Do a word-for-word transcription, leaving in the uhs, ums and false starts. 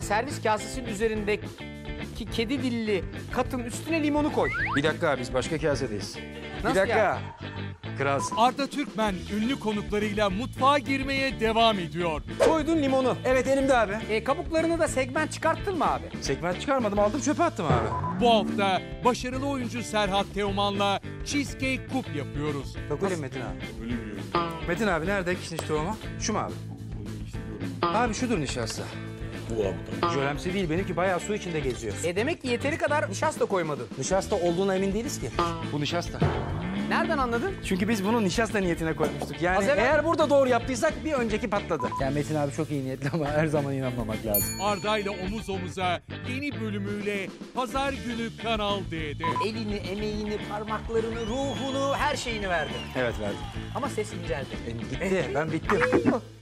servis kasesinin üzerindeki kedi dilli katın üstüne limonu koy. Bir dakika, biz başka kasedeyiz. Nasıl bir dakika. yani? Kralsın. Arda Türkmen ünlü konuklarıyla mutfağa girmeye devam ediyor. Koydun limonu. Evet, elimde abi. E, kabuklarını da segment çıkarttın mı abi? Segment çıkarmadım, aldım çöpe attım abi. Bu hafta başarılı oyuncu Serhat Teoman'la cheesecake kup yapıyoruz. Öyle Metin abi. Metin abi nerede kişniş tohumu? Şu mu abi? Abi şudur nişasta. Bu abi. Jölemsi değil, benimki bayağı su içinde geziyor. E demek ki yeteri kadar nişasta koymadın. Nişasta olduğuna emin değiliz ki. Bu nişasta. Nereden anladın? Çünkü biz bunu nişasta niyetine koymuştuk. Yani Az evvel- eğer burada doğru yaptıysak bir önceki patladı. Yani Metin abi çok iyi niyetli ama her zaman inanmamak lazım. Arda ile omuz omuza yeni bölümüyle Pazar günü Kanal D'de. Elini, emeğini, parmaklarını, ruhunu, her şeyini verdin. Evet verdim. Ama ses inceldi. Gitti, ben bittim.